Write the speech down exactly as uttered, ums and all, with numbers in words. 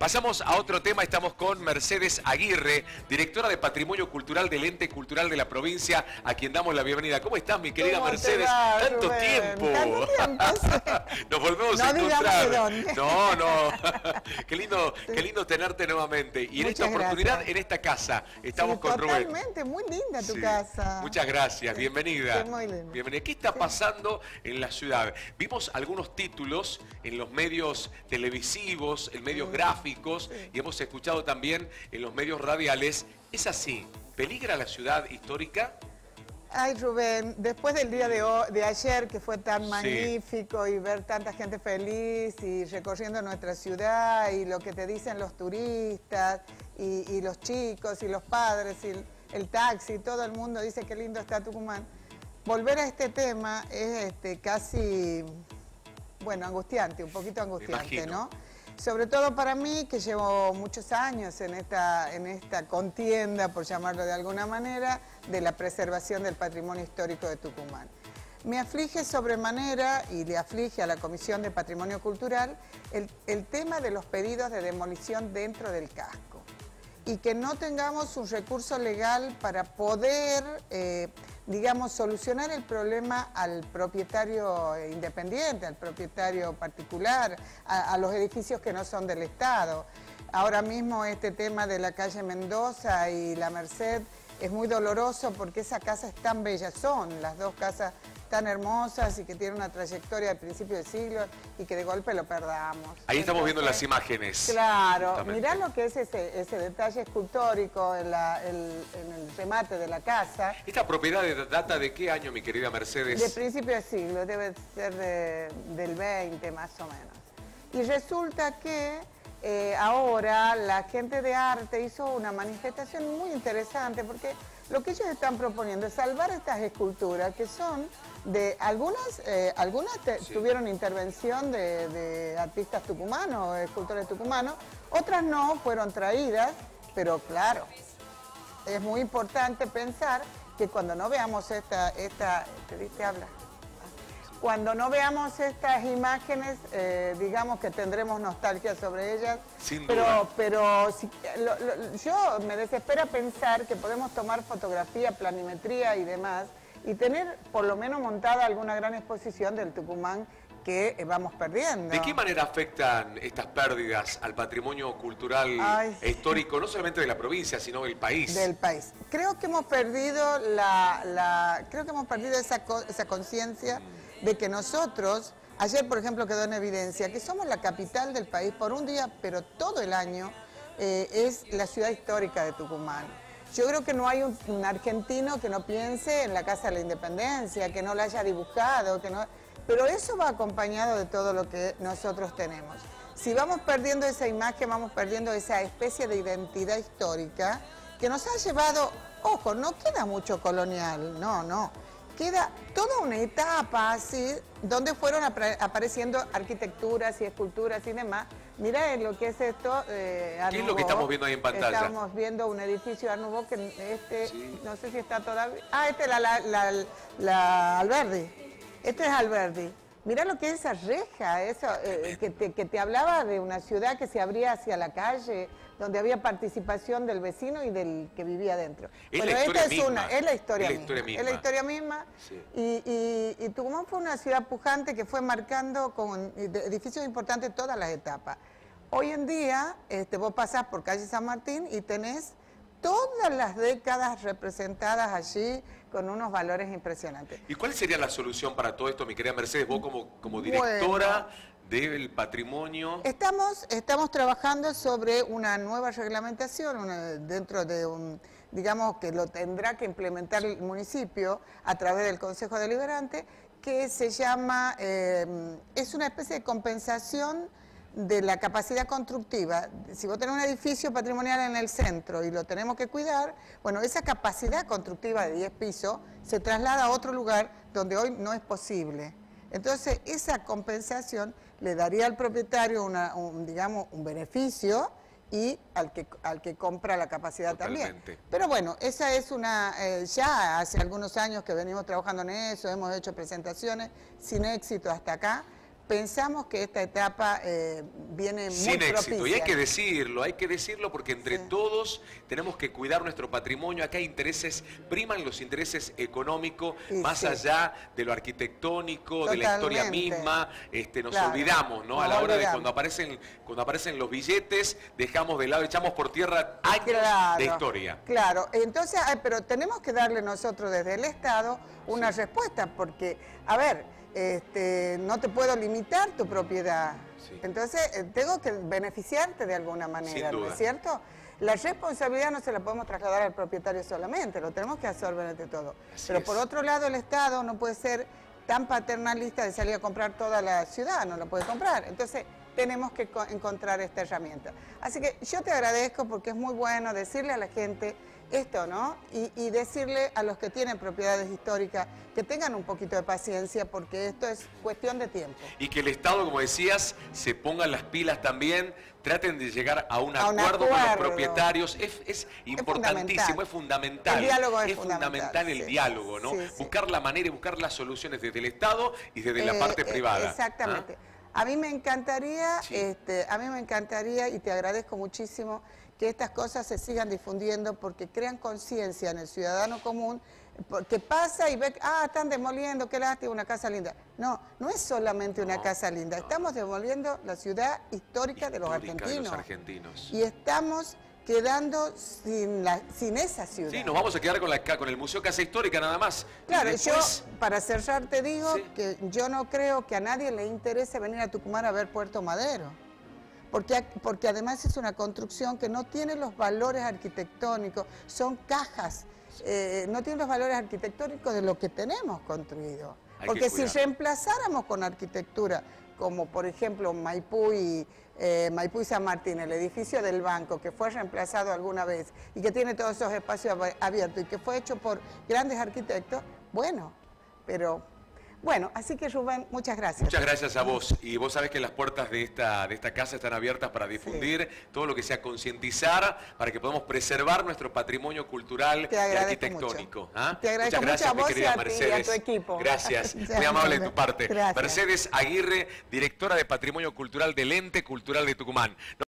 Pasamos a otro tema, estamos con Mercedes Aguirre, directora de Patrimonio Cultural del Ente Cultural de la provincia, a quien damos la bienvenida. ¿Cómo estás, mi querida ¿Cómo Mercedes? va, ¡Tanto Rubén? tiempo! ¿Tanto tiempo? Sí. Nos volvemos no a encontrar. De dónde. No, no. Qué lindo, sí. Qué lindo tenerte nuevamente. Y en Muchas esta oportunidad, gracias. en esta casa, estamos sí, con Rubén. Totalmente, muy linda tu sí. casa. Muchas gracias, bienvenida. Sí, muy linda. Bienvenida. ¿Qué está sí. pasando en la ciudad? Vimos algunos títulos en los medios televisivos, en medios sí. gráficos, sí. y hemos escuchado también en los medios radiales. ¿Es así? ¿Peligra la ciudad histórica? Ay, Rubén, después del día de, hoy, de ayer, que fue tan sí. magnífico, y ver tanta gente feliz y recorriendo nuestra ciudad, y lo que te dicen los turistas, y, y los chicos, y los padres, y el, el taxi, todo el mundo dice qué lindo está Tucumán. Volver a este tema es este, casi, bueno, angustiante, un poquito angustiante, ¿no? Sobre todo para mí, que llevo muchos años en esta, en esta contienda, por llamarlo de alguna manera, de la preservación del patrimonio histórico de Tucumán. Me aflige sobremanera, y le aflige a la Comisión de Patrimonio Cultural, el, el tema de los pedidos de demolición dentro del casco. Y que no tengamos un recurso legal para poder, eh, digamos, solucionar el problema al propietario independiente, al propietario particular, a, a los edificios que no son del Estado. Ahora mismo este tema de la calle Mendoza y la Merced es muy doloroso porque esas casas tan bellas son, las dos casas tan hermosas y que tienen una trayectoria de principio de siglo y que de golpe lo perdamos. Ahí estamos Entonces, viendo las imágenes. Claro, mirá lo que es ese, ese detalle escultórico en, la, el, en el remate de la casa. ¿Esta propiedad data de qué año, mi querida Mercedes? De principio de siglo, debe ser de, del veinte más o menos. Y resulta que eh, ahora la gente de arte hizo una manifestación muy interesante porque lo que ellos están proponiendo es salvar estas esculturas que son de algunas, eh, algunas te, sí. tuvieron intervención de, de artistas tucumanos, escultores tucumanos, otras no, fueron traídas, pero claro, es muy importante pensar que cuando no veamos esta, esta ¿te diste habla? Cuando no veamos estas imágenes, eh, digamos que tendremos nostalgia sobre ellas. Sin pero, duda. Pero si, lo, lo, yo me desespera pensar que podemos tomar fotografía, planimetría y demás, y tener por lo menos montada alguna gran exposición del Tucumán que eh, vamos perdiendo. ¿De qué manera afectan estas pérdidas al patrimonio cultural Ay, e histórico, no solamente de la provincia, sino del país? Del país. Creo que hemos perdido la, la creo que hemos perdido esa, esa conciencia de que nosotros, ayer por ejemplo quedó en evidencia, que somos la capital del país por un día, pero todo el año eh, es la ciudad histórica de Tucumán. Yo creo que no hay un, un argentino que no piense en la Casa de la Independencia, que no la haya dibujado, que no... pero eso va acompañado de todo lo que nosotros tenemos. Si vamos perdiendo esa imagen, vamos perdiendo esa especie de identidad histórica que nos ha llevado, ojo, no queda mucho colonial, no, no. Queda toda una etapa así, donde fueron apareciendo arquitecturas y esculturas y demás. Mirá lo que es esto. Eh, ¿Qué es lo que estamos viendo ahí en pantalla? Estamos viendo un edificio Art Nouveau que este, sí. no sé si está todavía... Ah, este es la, la, la, la Alberdi. Este es Alberdi. Mirá lo que es esa reja, eso, eh, que, te, que te hablaba de una ciudad que se abría hacia la calle, donde había participación del vecino y del que vivía adentro. Es bueno, la esta historia es misma. una, es la historia, es la misma. historia misma. Es la historia misma. Sí. Y, y, y Tucumán fue una ciudad pujante que fue marcando con edificios importantes todas las etapas. Hoy en día, este, vos pasás por calle San Martín y tenés todas las décadas representadas allí con unos valores impresionantes. ¿Y cuál sería la solución para todo esto, mi querida Mercedes, vos como, como directora bueno, del patrimonio? Estamos, estamos trabajando sobre una nueva reglamentación una, dentro de un, digamos que lo tendrá que implementar el municipio a través del Consejo Deliberante, que se llama, eh, es una especie de compensación de la capacidad constructiva. Si vos tenés un edificio patrimonial en el centro y lo tenemos que cuidar, bueno, esa capacidad constructiva de diez pisos se traslada a otro lugar donde hoy no es posible. Entonces, esa compensación le daría al propietario una, un, digamos, un beneficio y al que, al que compra la capacidad Totalmente. También. Pero bueno, esa es una, eh, ya hace algunos años que venimos trabajando en eso, hemos hecho presentaciones sin éxito hasta acá, pensamos que esta etapa eh, viene muy sin éxito. propicia. Y hay que decirlo, hay que decirlo porque entre Sí. todos tenemos que cuidar nuestro patrimonio. Acá hay intereses, priman los intereses económicos, Y más sí. allá de lo arquitectónico, de la historia Totalmente. misma. Este, nos Claro. olvidamos, ¿no? A Nos la hora de olvidamos. cuando aparecen, cuando aparecen los billetes, dejamos de lado, echamos por tierra años Claro, de historia. Claro, entonces, ay, pero tenemos que darle nosotros desde el Estado una Sí. respuesta, porque, a ver, este, no te puedo limitar tu propiedad. Sí. Entonces, eh, tengo que beneficiarte de alguna manera, Sin ¿no duda. es cierto? La responsabilidad no se la podemos trasladar al propietario solamente, lo tenemos que absorber entre todos. Así Pero es. por otro lado, el Estado no puede ser tan paternalista de salir a comprar toda la ciudad, no lo puede comprar. Entonces, tenemos que co- encontrar esta herramienta. Así que yo te agradezco porque es muy bueno decirle a la gente esto, ¿no? Y, y decirle a los que tienen propiedades históricas que tengan un poquito de paciencia porque esto es cuestión de tiempo. Y que el Estado, como decías, se ponga las pilas también, traten de llegar a un A un acuerdo, con los acuerdo. propietarios. Es, es importantísimo, es fundamental. El diálogo es es fundamental, fundamental, el sí. diálogo, ¿no? Sí, sí. Buscar la manera y buscar las soluciones desde el Estado y desde la Eh, parte eh, privada. Exactamente. ¿Ah? A mí me encantaría, Sí. este, a mí me encantaría y te agradezco muchísimo que estas cosas se sigan difundiendo porque crean conciencia en el ciudadano común, porque pasa y ve, ah, están demoliendo, qué lástima, una casa linda. No, no es solamente una No, casa linda, no. estamos demoliendo la ciudad histórica, de los Histórica argentinos. de los argentinos. Y estamos quedando sin, la, sin esa ciudad. Sí, nos vamos a quedar con, la, con el Museo Casa Histórica nada más. Y Claro, después- yo para cerrar te digo Sí. que yo no creo que a nadie le interese venir a Tucumán a ver Puerto Madero, porque, porque además es una construcción que no tiene los valores arquitectónicos, son cajas, eh, no tiene los valores arquitectónicos de lo que tenemos construido. Hay que Porque si cuidarlo. reemplazáramos con arquitectura, como por ejemplo Maipú y, eh, Maipú y San Martín, el edificio del banco que fue reemplazado alguna vez y que tiene todos esos espacios ab- abiertos y que fue hecho por grandes arquitectos, bueno, pero bueno, así que Rubén, muchas gracias. Muchas gracias a vos. Y vos sabés que las puertas de esta, de esta casa están abiertas para difundir todo lo que sea concientizar, para que podamos preservar nuestro patrimonio cultural Te y agradezco arquitectónico. mucho. ¿Ah? Te agradezco Muchas gracias, mucho a vos mi querida y a ti y a Mercedes. tu equipo. Gracias, Ya, muy amable de hombre. tu parte. Gracias. Mercedes Aguirre, directora de Patrimonio Cultural del Ente Cultural de Tucumán.